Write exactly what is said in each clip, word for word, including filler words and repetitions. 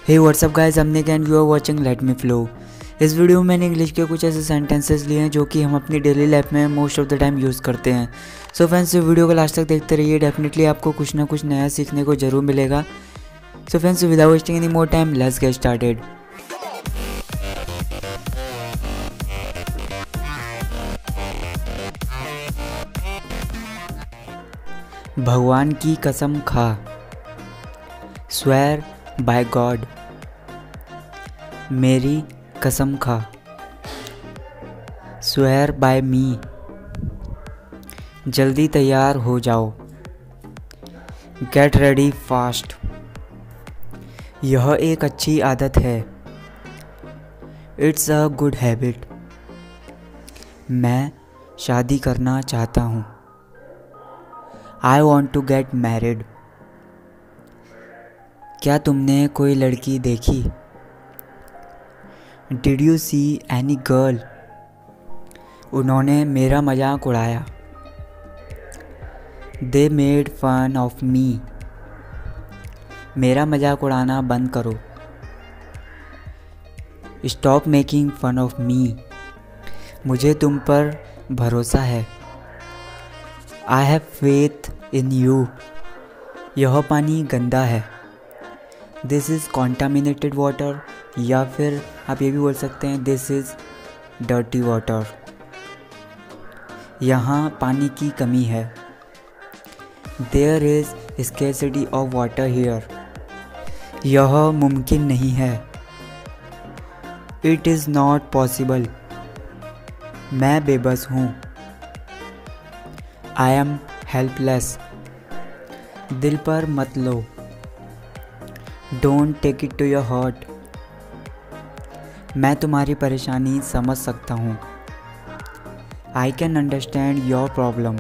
Hey what's up guys, I'm Nick and you are watching Let Me Flow। इस वीडियो में मैंने इंग्लिश के कुछ ऐसे सेंटेंसेस लिए हैं जो कि हम अपनी डेली लाइफ में most of the time use करते हैं। सो फ्रेंड्स, वीडियो को लास्ट तक देखते रहिए, डेफिनेटली आपको कुछ ना कुछ नया सीखने को ज़रूर मिलेगा। So friends, without wasting any more time, let's get started. भगवान की कसम खा, स्वेयर बाय गॉड। मेरी कसम खा, स्वेयर बाय मी। जल्दी तैयार हो जाओ, गेट रेडी फास्ट। यह एक अच्छी आदत है, इट्स अ गुड हैबिट। मैं शादी करना चाहता हूँ, I want to get married. क्या तुमने कोई लड़की देखी? Did you see any girl? उन्होंने मेरा मजाक उड़ाया, they made fun of me. मेरा मजाक उड़ाना बंद करो, stop making fun of me. मुझे तुम पर भरोसा है, I have faith in you. यह पानी गंदा है, दिस इज़ कॉन्टामिनेटेड वाटर, या फिर आप ये भी बोल सकते हैं दिस इज़ डर्टी वाटर। यहाँ पानी की कमी है, there is scarcity of water here. यह मुमकिन नहीं है, इट इज़ नॉट पॉसिबल। मैं बेबस हूँ, आई एम हेल्पलेस। दिल पर मत लो, don't take it to your heart. मैं तुम्हारी परेशानी समझ सकता हूँ, I can understand your problem.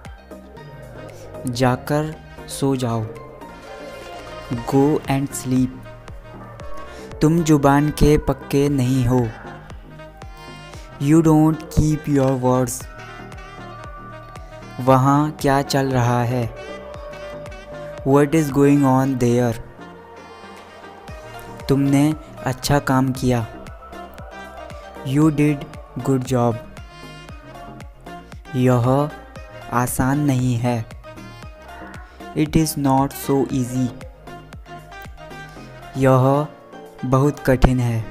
जाकर सो जाओ, गो एंड स्लीप। तुम जुबान के पक्के नहीं हो, you don't keep your words. वहाँ क्या चल रहा है, what is going on there. तुमने अच्छा काम किया, यू डिड गुड जॉब। यह आसान नहीं है, it is not so easy. यह बहुत कठिन है,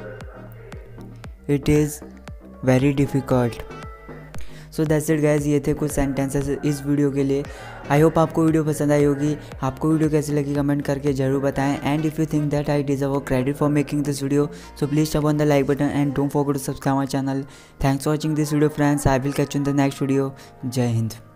it is very difficult. So that's it guys, ये थे कुछ सेंटेंसेस इस वीडियो के लिए। आई होप आपको वीडियो पसंद आई होगी। आपको वीडियो कैसी लगी कमेंट करके जरूर बताएं। And if you think that I deserve a credit for making this video, so please tap on the like button and don't forget to subscribe my channel. Thanks for watching this video friends, I will catch you in the next video. जय हिंद।